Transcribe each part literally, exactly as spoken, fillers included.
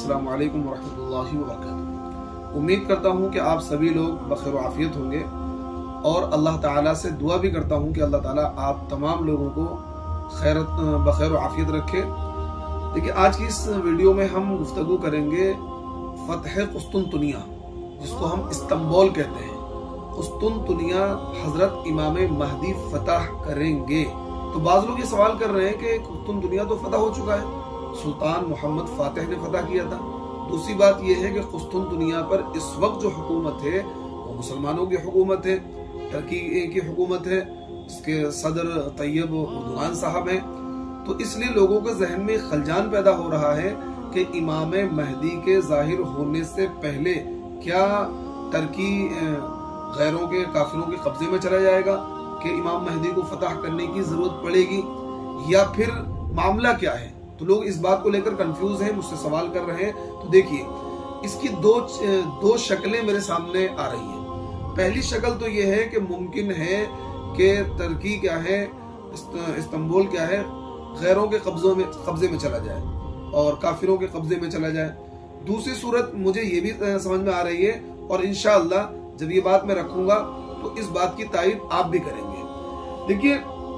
अस्सलामु अलैकुम वरहमतुल्लाहि वबरकातुहू। उम्मीद करता हूँ कि आप सभी लोग बखैर आफियत होंगे और अल्लाह ताला से दुआ भी करता हूँ कि अल्लाह ताला आप तमाम लोगों को खैर बखैर आफियत रखे। देखिए, आज की इस वीडियो में हम गुफ्तगू करेंगे फतह कुस्तुनतुनिया, जिसको हम इस्तांबुल कहते हैं। कुस्तुनतुनिया हजरत इमाम महदी फतह करेंगे। तो बाज़ लोग ये सवाल कर रहे हैं कि कुस्तुनतुनिया तो फतह हो चुका है, सुल्तान मोहम्मद फातिह ने फतह किया था। दूसरी बात यह है कि कुस्तुनतुनिया पर इस वक्त जो हुकूमत है वो मुसलमानों की हुकूमत है, टर्की की हुकूमत है, इसके सदर तैयब उर्दुगान साहब हैं। तो इसलिए लोगों के जहन में खलजान पैदा हो रहा है कि इमाम महदी के जाहिर होने से पहले क्या टर्की गैरों के काफिरों के कब्जे में चला जाएगा, कि इमाम महदी को फतह करने की जरूरत पड़ेगी, या फिर मामला क्या है। तो लोग इस बात को लेकर कंफ्यूज हैं, मुझसे सवाल कर रहे हैं। तो देखिए, इसकी दो दो शक्लें मेरे सामने आ रही हैं। पहली शक्ल तो ये है कि मुमकिन है कि टर्की क्या है, इस्तांबुल क्या है, गैरों के कब्जों में कब्जे में चला जाए और काफिरों के कब्जे में चला जाए। दूसरी सूरत मुझे ये भी समझ में आ रही है, और इंशाअल्लाह जब ये बात मैं रखूंगा तो इस बात की तारीफ आप भी करेंगे। देखिए,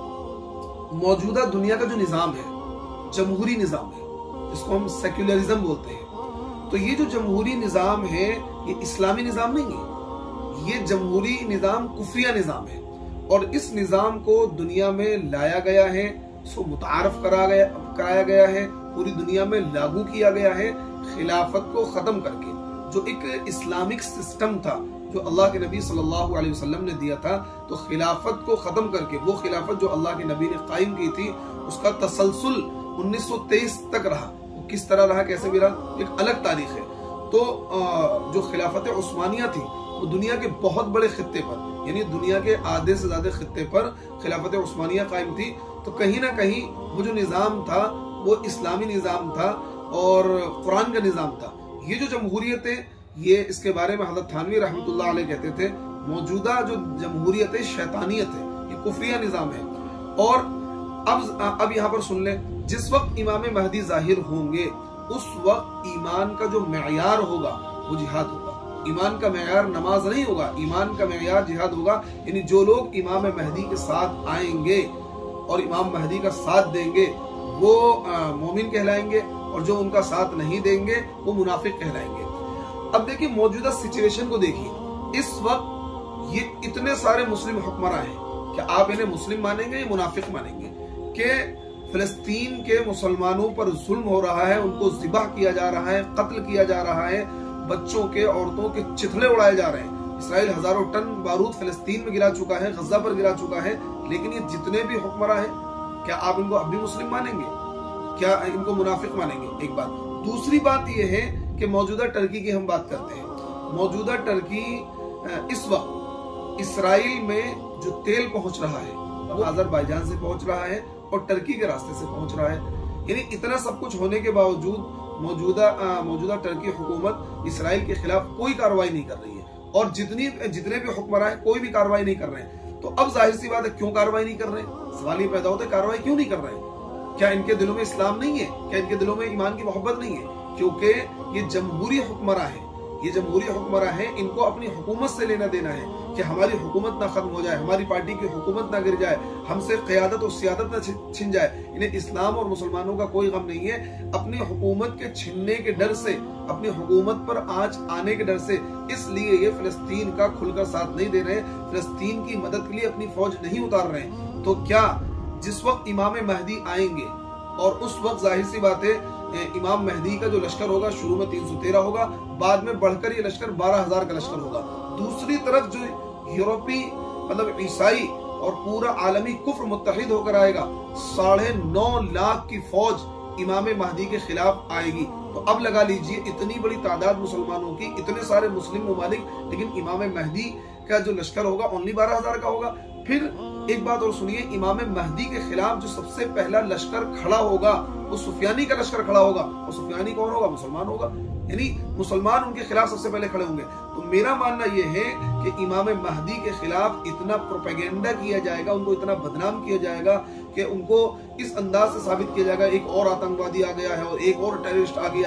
मौजूदा दुनिया का जो निजाम है, जमहूरी निजाम है, जिसको हम सेक्युलरिज्म बोलते हैं। तो ये जो जमहूरी निजाम है ये इस्लामी निजाम नहीं है, ये जमहूरी निजाम कुफरिया निजाम है। और इस निजाम को दुनिया में लाया गया है, इसको मुतारफ करा गया कराया गया है, पूरी दुनिया में लागू किया गया है, खिलाफत को खत्म करके। जो एक इस्लामिक सिस्टम था जो अल्लाह के नबी सल्लल्लाहु अलैहि वसल्लम ने दिया था, तो खिलाफत को खत्म करके वो खिलाफत जो अल्लाह के नबी ने कायम की थी, उसका तसलसल उन्नीस सौ तेईस तक रहा। वो किस तरह रहा, कैसे भी रहा, एक अलग तारीख है। तो जो खिलाफत उस्मानिया थी वो दुनिया के बहुत बड़े खित्ते पर, यानी दुनिया के आधे से ज्यादा खित्ते पर खिलाफत उस्मानिया कायम थी। तो कहीं ना कहीं वो जो निजाम था वो इस्लामी निजाम था और कुरान का निजाम था। ये जो जमहूरियत है, ये इसके बारे में हज़रत थानवी रहमतुल्लाह अलैह कहते थे, मौजूदा जो जमहूरियत है शैतानियत है, ये कुफरिया निजाम है। और अब अब यहाँ पर सुन ले, जिस वक्त इमाम महदी जाहिर होंगे उस वक्त ईमान का जो मेयार होगा वो जिहाद होगा। ईमान का मेयार नमाज नहीं होगा, ईमान का मेयार जिहाद होगा। यानी जो लोग इमाम महदी के साथ आएंगे और इमाम महदी का साथ देंगे वो मोमिन कहलाएंगे, और जो उनका साथ नहीं देंगे वो मुनाफिक कहलाएंगे। अब देखिए, मौजूदा सिचुएशन को देखिए। इस वक्त ये इतने सारे मुस्लिम हुक्मरान हैं, क्या आप इन्हें मुस्लिम मानेंगे या मुनाफिक मानेंगे? कि फिलिस्तीन के मुसलमानों पर जुल्म हो रहा है, उनको ज़िबह किया जा रहा है, कत्ल किया जा रहा है, बच्चों के औरतों के चिथड़े उड़ाए जा रहे हैं। इसराइल हजारों टन बारूद फिलिस्तीन में गिरा चुका है, गजा पर गिरा चुका है। लेकिन ये जितने भी हुक्मरान हैं, क्या आप इनको अब भी मुस्लिम मानेंगे, क्या इनको मुनाफिक मानेंगे? एक बात। दूसरी बात यह है कि मौजूदा टर्की की हम बात करते हैं। मौजूदा टर्की इस वक्त इसराइल में जो तेल पहुंच रहा है वो अजरबैजान से पहुंच रहा है और टर्की के रास्ते से पहुंच रहा है। यानी इतना सब कुछ होने के बावजूद मौजूदा मौजूदा टर्की हुकूमत इसराइल के खिलाफ कोई कार्रवाई नहीं कर रही है, और जितनी जितने भी हुक्मरान हैं कोई भी कार्रवाई नहीं कर रहे हैं। तो अब जाहिर सी बात है, क्यों कार्रवाई नहीं कर रहे हैं? सवाल ये पैदा होता है, कार्रवाई क्यों नहीं कर रहे हैं? क्या इनके दिलों में इस्लाम नहीं है? क्या इनके दिलों में ईमान की मोहब्बत नहीं है? क्योंकि ये जमहूरी हुक्मरान है, ये जमहूरी हुक्मरान है, इनको अपनी हुकूमत से लेना देना है कि हमारी हुकूमत ना खत्म हो जाए, हमारी पार्टी की हुकूमत ना गिर जाए, हमसे क़यादत और सियादत ना छिन जाए। इन्हें इस्लाम और मुसलमानों का कोई गम नहीं है। अपनी हुकूमत के छिनने के डर से, अपनी हुकूमत पर आंच आने के डर से, इसलिए ये फिलिस्तीन का खुलकर साथ नहीं दे रहे, फिलिस्तीन की मदद के लिए अपनी फौज नहीं उतार रहे। तो क्या जिस वक्त इमाम महदी आएंगे और उस वक्त जाहिर सी बात है इमाम महदी का जो लश्कर होगा शुरू में तीन सौ तेरह होगा, बाद में बढ़कर ये लश्कर बारह हजार का लश्कर होगा। दूसरी तरफ जो यूरोपी मतलब ईसाई और पूरा आलमी कुफ्र मुत्तहिद होकर आएगा, साढ़े नौ लाख की फौज इमाम महदी के खिलाफ आएगी। तो अब लगा लीजिए, इतनी बड़ी तादाद मुसलमानों की, इतने सारे मुस्लिम ममालिक, लेकिन इमाम महदी का जो लश्कर होगा ओनली बारह हजार का होगा। फिर एक बात और सुनिए, इमाम महदी के खिलाफ जो सबसे पहला लश्कर खड़ा होगा वो सुफियानी का लश्कर खड़ा होगा, और सुफियानी कौन होगा? मुसलमान होगा। यानी मुसलमान उनके खिलाफ सबसे पहले खड़े होंगे। तो मेरा मानना यह है कि इमाम महदी के खिलाफ इतना प्रोपेगेंडा किया जाएगा, उनको इतना बदनाम किया जाएगा कि उनको इस अंदाज से साबित किया जाएगा एक और आतंकवादी आ गया है और एक और टेररिस्ट आ गया है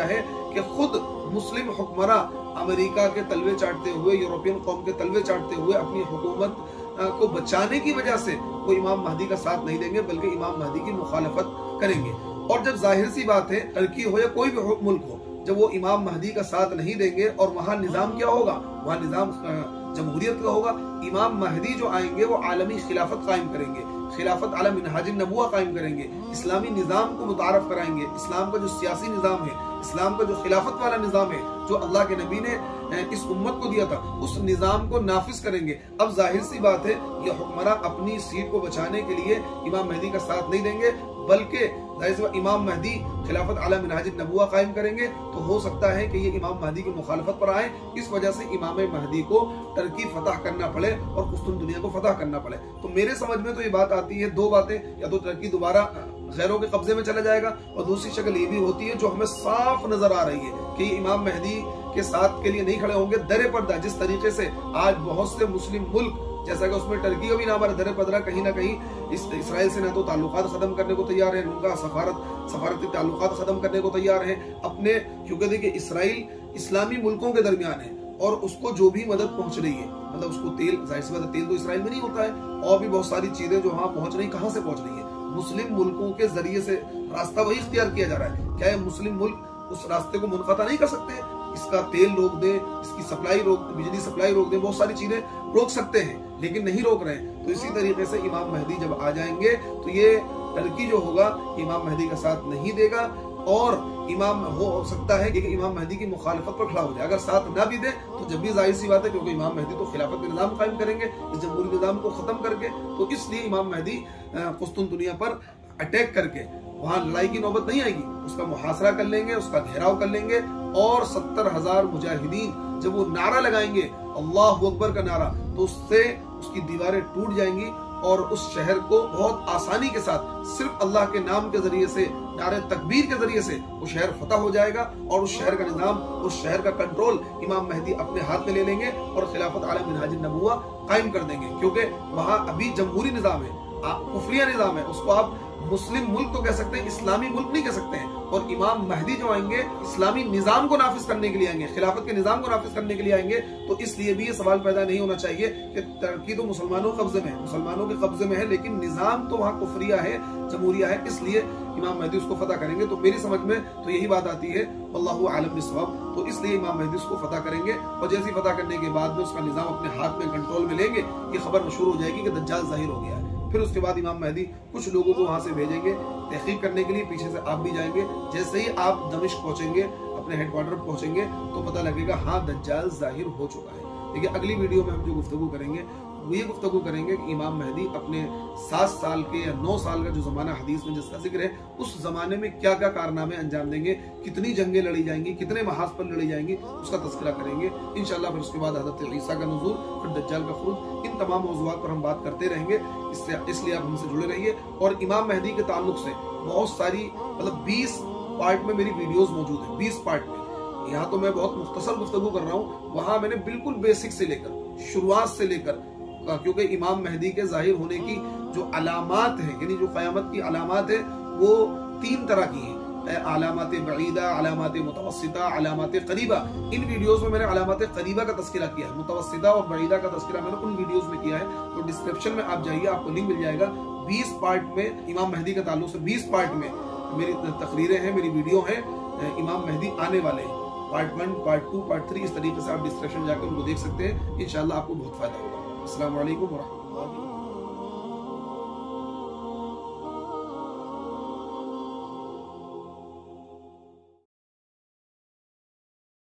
کہ خود مسلم حکمراں امریکہ کے تلوے چاٹتے ہوئے، یورپین قوم کے تلوے چاٹتے ہوئے اپنی حکومت کو بچانے کی وجہ سے وہ امام مہدی کا ساتھ نہیں دیں گے، بلکہ امام مہدی کی مخالفت کریں گے۔ اور جب ظاہر سی بات ہے، ترکی ہو یا کوئی بھی ملک ہو، جب وہ امام مہدی کا ساتھ نہیں دیں گے اور وہاں نظام کیا ہوگا؟ وہاں نظام جمہوریت کا ہوگا۔ امام مہدی جو آئیں گے وہ عالمی خلافت قائم کریں گے، خلافت علی منہاج النبوہ قائم کریں گے، اسلامی نظام کو متعارف کرائیں گے، اسلام کا جو سیاسی نظام ہے، اسلام کا جو خلافت والا نظام ہے جو اللہ کے نبی نے اس امت کو دیا تھا، اس نظام کو نافذ کریں گے۔ اب ظاہر سی بات ہے، یہ حکمراں اپنی سیٹ کو بچانے کے لیے امام مہدی کا ساتھ نہیں دیں گے، بلکہ امام مہدی خلافت علی منہاج النبوہ قائم کریں گے۔ تو ہو سکتا ہے کہ یہ امام مہدی کی مخالفت پر آئیں، اس وجہ سے امام مہدی کو ترکی فتح کرنا پڑے اور قسطن دنیا کو فتح کرنا پڑے۔ تو میرے سمجھ میں تو یہ بات آتی ہے دو باتیں، یا تو ترکی دوبارہ غیروں کے قبضے میں چلا جائے گا، اور دوسری شکل یہ بھی ہوتی ہے جو ہمیں صاف نظر آ رہی ہے کہ یہ امام مہدی کے ساتھ کے لیے نہیں کھڑے ہوں گے۔ در پردہ جس طریقے سے آج بہت سے مسلم ملک، جیسا کہ اس میں ٹرکی کا بھی نام ہے، در پردہ کہیں نہ کہیں اس اسرائیل سے نہ تو تعلقات ختم کرنے کو تیار ہیں، ان کا سفارت سفارتی تعلقات ختم کرنے کو تیار ہیں اپنے، کیونکہ دیکھیں اسرائیل اسلامی ملکوں کے درمیان ہے، اور اس کو جو بھی مدد پہنچ رہی ہے، مطلب اس کو تیل، ظاہر سی بات ہے تیل تو اسرائیل میں نہیں ہوتا ہے، اور بھی بہت ساری چیزیں جو وہاں پہنچ رہی، کہاں سے پہنچ رہی ہے؟ مسلم ملکوں کے ذریعے سے راستہ وہی اختیار کیا جا رہا ہے۔ کیا یہ مسلم ملک اس راستے کو منقطع نہیں کر سکتے ہیں؟ اس کا تیل روک دیں، اس کی سپلائی روک، بجلی سپلائی روک دیں، بہت ساری چیزیں روک سکتے ہیں، لیکن نہیں روک رہے ہیں۔ تو اسی طریقے سے امام مہدی جب آ جائیں گے تو یہ ترکی جو ہوگا امام مہدی کا ساتھ نہیں دے گا، اور امام ہو سکتا ہے کہ امام مہدی کی مخالفت پر کھڑا ہو جائے۔ اگر ساتھ نہ بھی دے تو جب بھی ظاہر سی بات ہے، کیونکہ امام مہدی تو خلافت کا نظام قائم کریں گے، اس جمہوری نظام کو ختم کر کے، تو اس لیے امام مہدی قسطن دنیا پر اٹیک کر کے وہاں لڑائی کی نوبت نہیں آئے گی، اس کا محاصرہ کر لیں گے، اس کا گھیراؤ کر لیں گے، اور ستر ہزار مجاہدین جب وہ نعرہ لگائیں گے اللہ اکبر کا نعرہ، تو اس سے اس کی دیواریں ٹوٹ جائیں گی، اور اس شہر کو بہت آسانی کے ساتھ صرف اللہ کے نام کے ذریعے سے، نعرہ تکبیر کے ذریعے سے وہ شہر فتح ہو جائے گا، اور اس شہر کا نظام، اس شہر کا کنٹرول امام مہدی اپنے ہاتھ میں لے لیں گے، اور خلافت علی منہاج النبوہ قائم کر دیں گے، کیونکہ وہاں ابھی جمہوری نظام ہے، کفریہ نظام ہے، اس کو آپ مسلم ملک تو کہہ سکتے ہیں، اسلامی ملک نہیں کہہ سکتے ہیں۔ اور امام مہدی جو آئیں گے اسلامی نظام کو نافذ کرنے کے لیے آئیں گے، خلافت کے نظام کو نافذ کرنے کے لیے آئیں گے، تو اس لیے بھی یہ سوال پیدا نہیں ہونا چاہیے کہ ترکی تو مسلمانوں کے قبضے میں ہے، مسلمانوں کے قبضے میں ہے، لیکن نظام تو وہاں کفریہ ہے، جمہوریہ ہے، اس لیے امام مہدی اس کو فتح کریں گے۔ تو میری سمجھ میں تو یہی بات آتی ہے، واللہ اعلم بالصواب، تو اس لیے امام مہدی اس کو فتح کریں گے، اور جیسی فتح کرنے کے بعد میں اس کا نظام اپنے ہاتھ میں کنٹرول میں لیں گے، یہ خبر مشہور ہو جائے گی کہ دجال ظاہر ہو گیا ہے۔ پھر اس کے بعد امام مہدی کچھ لوگوں کو وہاں سے بھیجیں گے تحقیق کرنے کے لیے، پیچھے سے آپ بھی جائیں گے۔ جیسے ہی آپ دمشق پہنچیں گے، اپنے ہیڈ کوارٹر پہنچیں گے، تو پتہ لگے گا ہاں دجال ظاہر ہو چکا ہے۔ دیکھیے اگلی ویڈیو میں ہم جو گفتگو کریں گے وہ یہ گفتگو کریں گے کہ امام مہدی اپنے سات سال کے یا نو سال کا جو زمانہ حدیث میں جس کا ذکر ہے، اس زمانے میں کیا کیا کارنامے انجام دیں گے، کتنی جنگیں لڑی جائیں گی، کتنے محاذ پر لڑی جائیں گی، اس کا تذکرہ کریں گے انشاءاللہ۔ پھر اس کے بعد حضرت عیسیٰ کا نزول، پھر دجال کا خروج، ان تمام موضوعات پر ہم بات کرتے رہیں گے، اس سے اس لیے آپ ہم سے جڑے رہیے۔ اور امام مہدی کے تعلق سے بہت ساری، مطلب بیس پارٹ میں میری ویڈیوز موجود ہیں، بیس پارٹ میں۔ یہاں تو میں بہت مختصر گفتگو کر رہا ہوں، وہاں میں نے بالکل بیسک سے لے کر، شروعات سے لے کر، کیونکہ امام مہدی کے ظاہر ہونے کی جو علامات ہیں، یعنی جو قیامت کی علامات ہیں، وہ تین طرح کی ہیں، علامات بعیدہ، علامات متوسطہ، علامات قریبہ۔ ان ویڈیوز میں میں نے علامات قریبہ کا تذکرہ کیا ہے، متوسطہ اور بعیدہ کا تذکرہ میں نے ان ویڈیوز میں کیا ہے، تو ڈسکرپشن میں آپ جائیے، آپ کو لنک مل جائے گا۔ بیس پارٹ میں امام مہدی کے تعلق سے، بیس پارٹ میں میری تقریریں ہیں، میری ویڈیو ہیں، امام مہدی آنے والے ہیں، part one, part two, part three, اس طریقے سے آپ ڈسکرپشن جا کے ان کو دیکھ سکتے ہیں، انشاءاللہ آپ کو بہت فائدہ ہوگا۔ السلام علیکم ورحمۃ اللہ۔